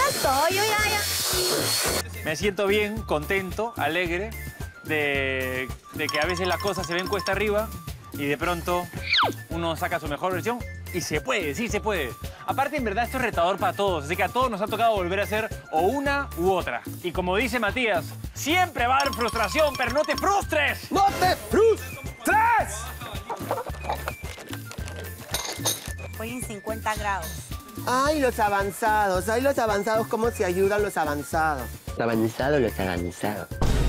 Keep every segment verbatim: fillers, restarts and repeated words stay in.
estoy, yo ya, ya. Me siento bien, contento, alegre de, de que a veces las cosas se ven cuesta arriba y de pronto uno saca su mejor versión y se puede, sí se puede. Aparte, en verdad, esto es retador para todos, así que a todos nos ha tocado volver a hacer o una u otra. Y como dice Matías, siempre va a haber frustración, pero no te frustres. ¡No te frustres! Voy en cincuenta grados. Ay, los avanzados. Ay, los avanzados, cómo se ayudan los avanzados. Los avanzados, los avanzados.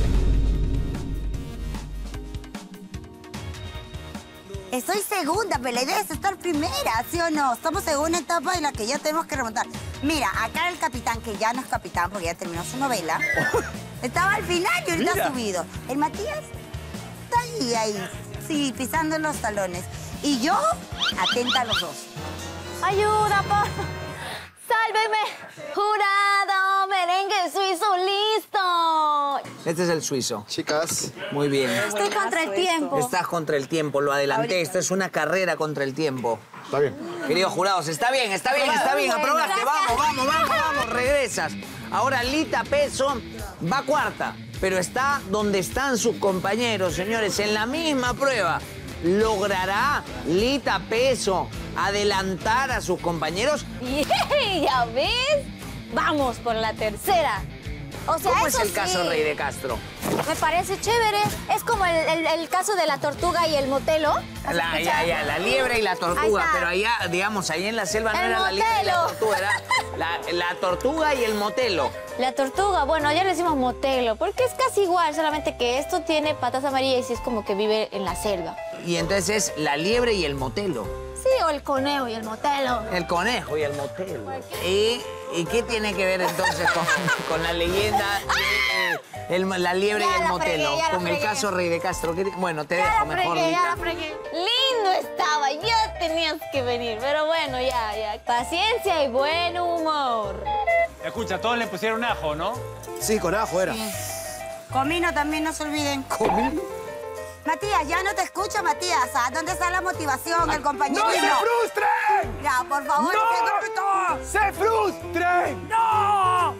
Estoy segunda, pero la idea es estar primera, ¿sí o no? Estamos en una etapa en la que ya tenemos que remontar. Mira, acá el capitán, que ya no es capitán porque ya terminó su novela, estaba al final y ahorita Mira. ha subido. El Matías está ahí, ahí, sí, pisando los talones. Y yo, atenta a los dos. ¡Ayuda, por... ¡Sálveme! ¡Jurado! ¡Merengue suizo listo! Este es el suizo. Chicas. Muy bien. Estoy contra el tiempo. Estás contra el tiempo, lo adelanté. Esto es una carrera contra el tiempo. Está bien. Queridos jurados, está bien, está bien, está bien. Bueno, Aprobaste, gracias. vamos, vamos, vamos, vamos. Regresas. Ahora Lita Peso va cuarta, pero está donde están sus compañeros, señores, en la misma prueba. ¿Logrará Lita Peso adelantar a sus compañeros? ¡Yey! ¿Ya ves? Vamos por la tercera. O sea, ¿Cómo es eso el caso sí, Rey de Castro? Me parece chévere. Es como el, el- el caso de la tortuga y el motelo. ¿Has La, ya, escuchado? ya, la liebre y la Ahí tortuga, está. pero allá, digamos, ahí en la selva no El era la liebre y la motelo. tortuga, era la, la tortuga y el motelo. La tortuga, bueno, ya le decimos motelo, porque es casi igual, solamente que esto tiene patas amarillas y sí es como que vive en la selva. Y entonces es la liebre y el motelo. Sí, o el conejo y el motelo. El conejo y el motelo. ¿Y, y qué tiene que ver entonces con, con la leyenda de el- la liebre Ya y el la motelo? fregué, ya la Con el fregué. caso Rey de Castro. ¿Qué- bueno, te Ya dejo la mejor, fregué, ya Lita. la fregué. Lindo estaba, ya tenías que venir, pero bueno, ya, ya. Paciencia y buen humor. Escucha, todos le pusieron ajo, ¿no? Sí, con ajo era. Comino también, no se olviden. ¿Comino? Matías, ya no te escucho, Matías. ¿Ah? ¿Dónde está la motivación, el compañerismo? ¡No se frustren! Ya, por favor, ese grupo. ¡No se frustren! ¡No!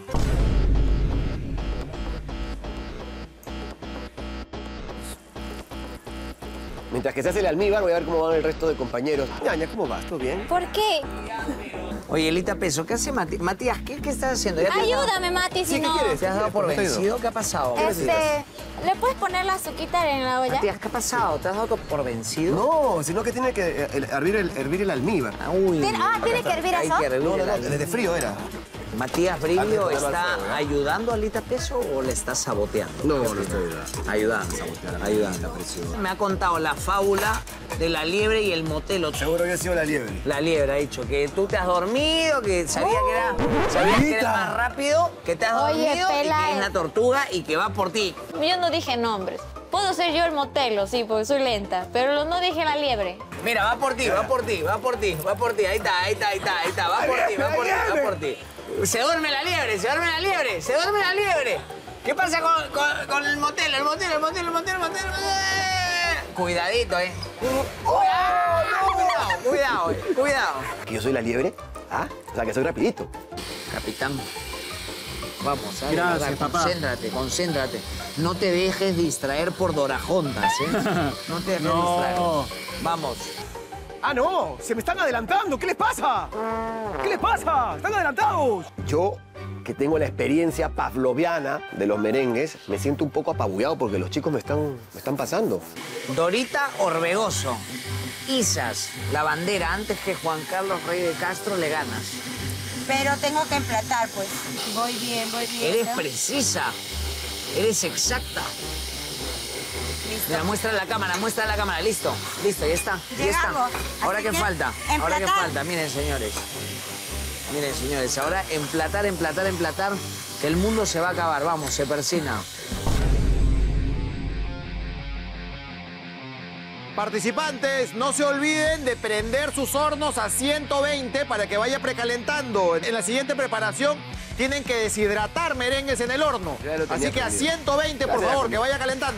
Mientras que se hace el almíbar, voy a ver cómo van el resto de compañeros. Ñaña, ¿cómo vas? ¿Todo bien? ¿Por qué? Oye, Lita Peso, ¿qué hace Mati- Matías? ¿Qué, ¿Qué estás haciendo? ¿Ya te has dado- Ayúdame, Mati, si Sí, ¿qué no. quieres? ¿Te has dado por ¿Cómo te ha ido? vencido? ¿Qué ha pasado? Este, ¿le puedes poner la azuquita en la olla? Matías, ¿qué ha pasado? ¿Te has dado por vencido? No, sino que tiene que eh, el- hervir el, hervir el almíbar. Ah, Uy. ¿Tiene- ah, ¿tiene que hervir Hay eso? que hervir No, no, el no, alma. de frío era. Matías Brillo, Antes de ponerlo al ¿está fuego, ¿eh? ayudando a Lita Peso o le está saboteando? No, no estoy ayudando. Ayudando, ayudando. Me ha contado la fábula de la liebre y el motelo. Seguro que ha sido la liebre. La liebre ha dicho que tú te has dormido, que sabía que era, sabía que era Lita. más rápido, que te has Oye, dormido y Pela, que es eh. la tortuga y que va por ti. Yo no dije nombres. Puedo ser yo el motelo, sí, porque soy lenta, pero no dije la liebre. Mira, va por ti, va por ti, va por ti, va por ti. Ahí está, ahí está, ahí está, ahí está. Va por ti, va por ti, va por ti. Se duerme la liebre, se duerme la liebre, se duerme la liebre. ¿Qué pasa con, con- con el motel, el motel, el motel, el motel, el motel? Eh, Cuidadito, eh. Cuidado, cuidado, eh, cuidado. ¿Que yo soy la liebre? ¿Ah? O sea, que soy rapidito. Capitán, vamos, ¿eh? Gracias, Verdad, papá. Concéntrate, concéntrate. No te dejes distraer por Dorajontas, ¿eh? No te dejes No. distraer. Vamos. ¡Ah, no! ¡Se me están adelantando! ¿Qué les pasa? ¿Qué les pasa? ¡Están adelantados! Yo, que tengo la experiencia pavloviana de los merengues, me siento un poco apabullado porque los chicos me están, me están pasando. Dorita Orbegoso. Izas la bandera antes que Juan Carlos Rey de Castro, le ganas. Pero tengo que emplatar, pues. Voy bien, voy bien. Eres ¿no? precisa. Eres exacta. Listo. Mira, muestra la cámara, muestra la cámara. Listo, listo, ya está. Ya está. Llegamos. Ahora Así qué que, falta. Ahora qué emplatar. falta. Miren, señores. Miren, señores. Ahora emplatar, emplatar, emplatar. Que el mundo se va a acabar. Vamos, se persina. Participantes, no se olviden de prender sus hornos a ciento veinte para que vaya precalentando. En la siguiente preparación tienen que deshidratar merengues en el horno. Ya lo tenía Así que a prendido. ciento veinte, por Ya, ya, favor, ya. que vaya calentando.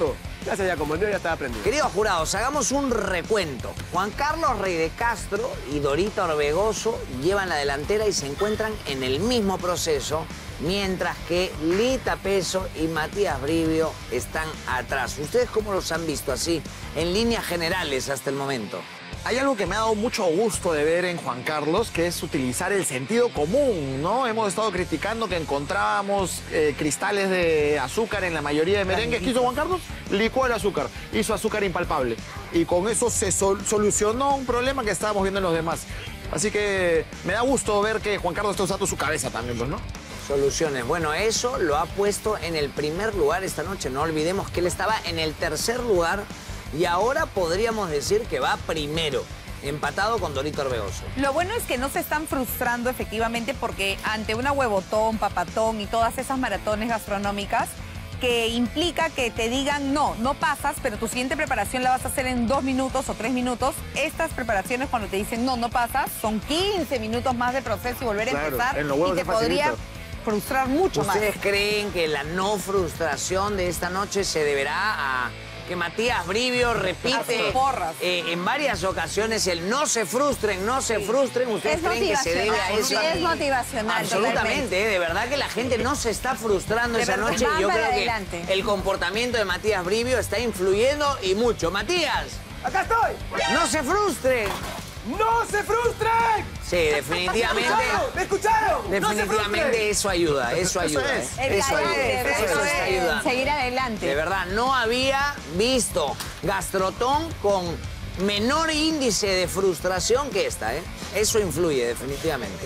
Gracias, ya como yo ya estaba aprendido. Queridos jurados, hagamos un recuento. Juan Carlos Rey de Castro y Dorita Orbegoso llevan la delantera y se encuentran en el mismo proceso, mientras que Lita Peso y Matías Brivio están atrás. ¿Ustedes cómo los han visto así, en líneas generales hasta el momento? Hay algo que me ha dado mucho gusto de ver en Juan Carlos, que es utilizar el sentido común, ¿no? Hemos estado criticando que encontrábamos eh, cristales de azúcar en la mayoría de merengues. ¿Qué hizo Juan Carlos? Licuó el azúcar, hizo azúcar impalpable. Y con eso se sol solucionó un problema que estábamos viendo en los demás. Así que me da gusto ver que Juan Carlos está usando su cabeza también, pues, ¿no? Soluciones. Bueno, eso lo ha puesto en el primer lugar esta noche. No olvidemos que él estaba en el tercer lugar y ahora podríamos decir que va primero, empatado con Dorita Orbegoso. Lo bueno es que no se están frustrando efectivamente porque ante una huevotón, papatón y todas esas maratones gastronómicas que implica que te digan no, no pasas, pero tu siguiente preparación la vas a hacer en dos minutos o tres minutos. Estas preparaciones cuando te dicen no, no pasas, son quince minutos más de proceso y volver a Claro, empezar en los huevos y te es facilito. podría frustrar mucho más. ¿Ustedes creen que la no frustración de esta noche se deberá a que Matías Brivio repite A sus porras. eh, en varias ocasiones el no se frustren, no se frustren? ¿Ustedes Es creen que se debe a eso? motivacional. Es motivacional. totalmente. Absolutamente, ¿eh? De verdad que la gente no se está frustrando De esa verdad, noche. van Yo para creo adelante. que el comportamiento de Matías Brivio está influyendo y mucho. Matías, ¡Acá estoy! no se frustren. ¡No se frustren! Sí, definitivamente. ¿Me escucharon? Definitivamente eso ayuda, eso ayuda. es. ¿eh? El Eso ayuda, carácter, eso eso está es. ayudando. Seguir adelante. De verdad, no había visto Gastrotón con menor índice de frustración que esta, ¿eh? Eso influye, definitivamente.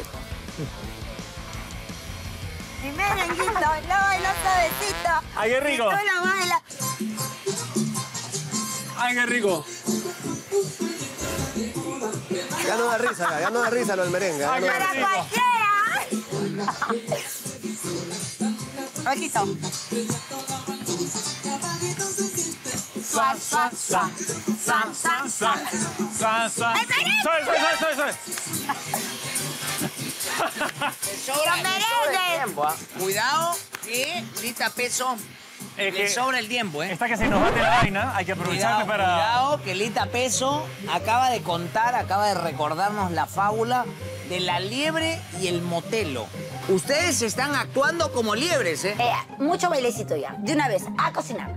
Mi merenguito, lo bailo suavecito. Ay, qué rico. Y tú lo bailas. ¡Ay, qué rico! Ya no da risa, ya, ya no da risa lo del merengue. ya Ay, no da qué Para risa. cualquiera. Rojito. Sa, sa, sa, sa, sa, sa, sa, sa. ¡Soy, soy, soy, soy, soy! Los merengues. Tiempo, ¿ah? Cuidado que Lita Peso Es le que sobra el tiempo, ¿eh? Esta que se nos bate la vaina, hay que aprovecharla Cuidado, para... cuidado, que Lita Peso acaba de contar, acaba de recordarnos la fábula de la liebre y el motelo. Ustedes están actuando como liebres, ¿eh? Eh, mucho bailecito ya. De una vez, a cocinar.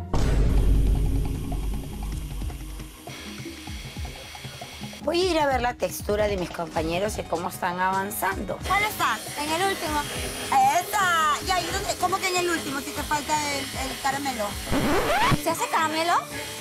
Voy a ir a ver la textura de mis compañeros y cómo están avanzando. ¿Cuál estás? En el último. Esta. Ya, ¿y dónde? ¿Cómo que en el último si te falta el, el caramelo? ¿Se hace caramelo?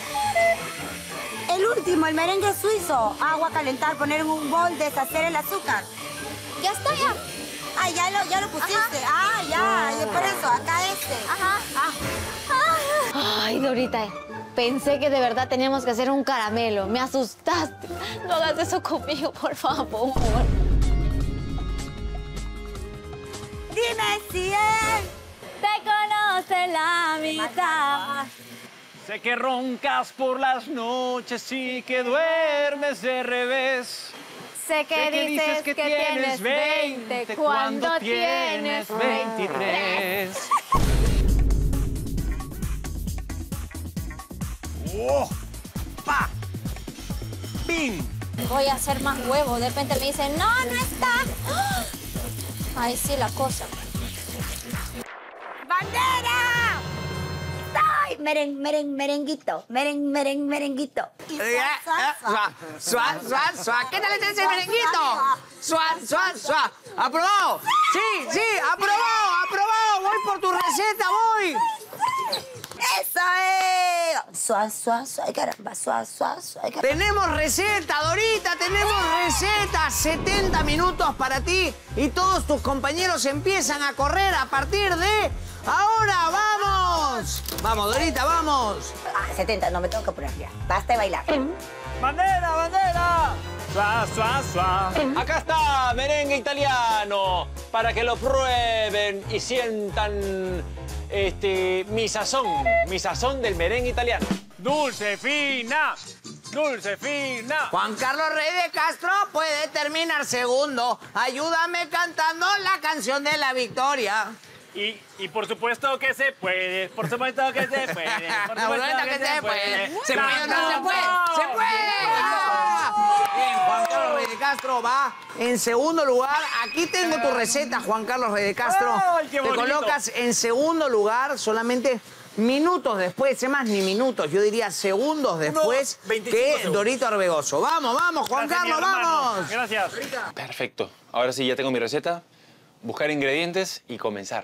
El último, el merengue suizo. Agua, calentar, poner en un bol, deshacer el azúcar. Ya está, ya. Ah, ya lo, ya lo pusiste. Ah, ya. Y por eso, acá este. Ajá. Ah. Ay, Dorita, pensé que de verdad teníamos que hacer un caramelo. Me asustaste. No hagas eso conmigo, por favor. Dime si él Te conoce la mitad. Sé que roncas por las noches y que duermes de revés. Sé que, Sé que dices que, tienes veinte cuando tienes veintitrés. ¡Oh! ¡Pa! ¡Pim! Voy a hacer más huevos. De repente me dicen, no, no está. ¡Ah! Ahí sí la cosa. ¡Bandera! ¡Ay! Meren, meren, merenguito. Meren, meren, merenguito. Y Eh, suá, suá, eh, Suá, suá, suá. ¿Qué tal está ese merenguito? Suá, suá, suá. ¿Aprobado? Sí, sí, aprobado, aprobado. Voy por tu receta, voy. ¡Eso es! Suá, suá, suá. Ay, caramba, suá, suá, suá. Ay, caramba. Tenemos receta, Dorita, tenemos receta. setenta minutos para ti y todos tus compañeros empiezan a correr a partir de ahora. ¡Vamos! Vamos, Dorita, vamos. Ah, setenta, no me tengo que apurar ya. Basta de bailar. ¡Bandera, bandera! ¡Suá, suá, suá! Acá está merengue italiano para que lo prueben y sientan este, mi sazón, mi sazón del merengue italiano. ¡Dulce, fina! ¡Dulce, fina! Juan Carlos Rey de Castro puede terminar segundo. Ayúdame cantando la canción de la victoria. Y, y por supuesto que se puede, por supuesto que se puede, por supuesto que, que se puede. ¿Se puede o no se puede? ¡Se puede! Bien, Juan Carlos Rey de Castro va en segundo lugar. Aquí tengo tu receta, Juan Carlos Rey de Castro. ¡Ay, qué bonito! Te colocas en segundo lugar solamente minutos después, es más, ni minutos, yo diría segundos después que Dorito Arbegoso. Vamos, vamos, Juan Gracias, Carlos, vamos. Gracias. Perfecto. Ahora sí, ya tengo mi receta. Buscar ingredientes y comenzar.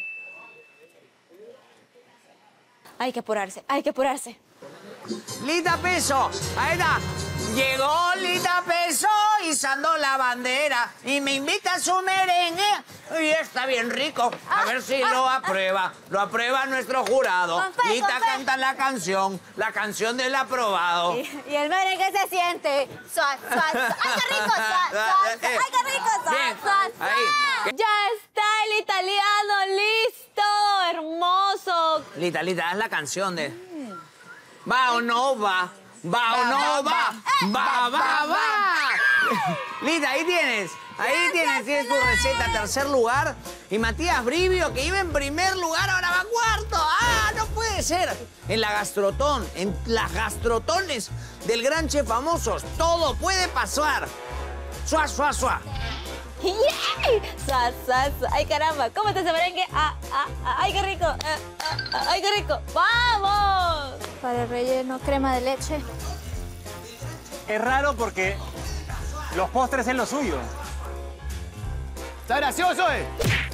Hay que apurarse, hay que apurarse. Lita Peso, ahí está. Llegó Lita Peso izando la bandera y me invita a su merengue. Y está bien rico. A Ah, ver si ah, lo ah. aprueba. Lo aprueba nuestro jurado. Juanfe, Lita Juanfe. canta la canción, la canción del aprobado. Y, y el merengue se siente. Suaz, suaz, suaz. ¡Ay, qué rico! Suaz, suaz. Eh, ¡Ay, qué rico! Suaz, bien. suaz, suaz. Ahí. Ya está el italiano listo. Hermoso. Lita, Lita, es la canción de... ¿Va o no va? ¿Va o no va? ¡Va, va, va! Lita, ahí tienes. Ahí tienes, tienes tu receta, tercer lugar. Y Matías Brivio, que iba en primer lugar, ahora va cuarto. ¡Ah, no puede ser! En la gastrotón, en las gastrotones del gran chef Famosos, todo puede pasar. Suá, suá, suá. ¡Yay! Suaz, suaz, suaz. ¡Ay, caramba! ¿Cómo está ese merengue? Ah, ah, ah, ¡ay, qué rico! Ah, ah, ah, ¡ay, qué rico! ¡Vamos! Para el relleno, crema de leche. Es raro porque los postres es lo suyo. ¿Está gracioso, eh?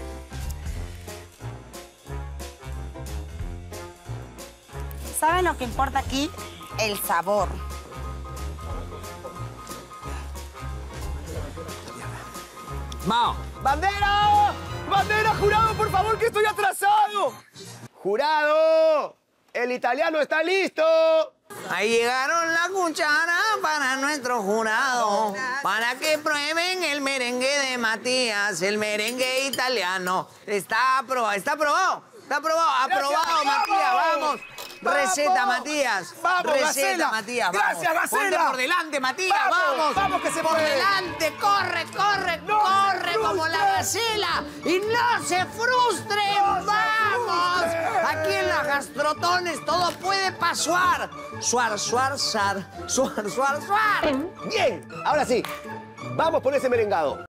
¿Saben lo que importa aquí? El sabor. Vamos. ¡Bandera! ¡Bandera, jurado, por favor, que estoy atrasado! ¡Jurado! ¡El italiano está listo! Ahí llegaron la cuchara para nuestro jurado, para que prueben el merengue de Matías, el merengue italiano. Está aprobado, está aprobado, está aprobado, aprobado, Gracias, Matías, vamos. vamos. ¡Vamos! Receta, Matías. ¡Vamos, Receta, Gacela! Matías, vamos. ¡Gracias, Gacela! Ponte por delante, Matías, ¡Vamos! vamos. ¡Vamos, que se Por puede! delante, corre, corre, ¡No corre se como la frustre! gacela. Y no se frustren, ¡No se vamos. frustre! Aquí en las gastrotones todo puede pasar. Suar, suar, sar, suar, suar, suar. Bien, ahora sí, vamos por ese merengado.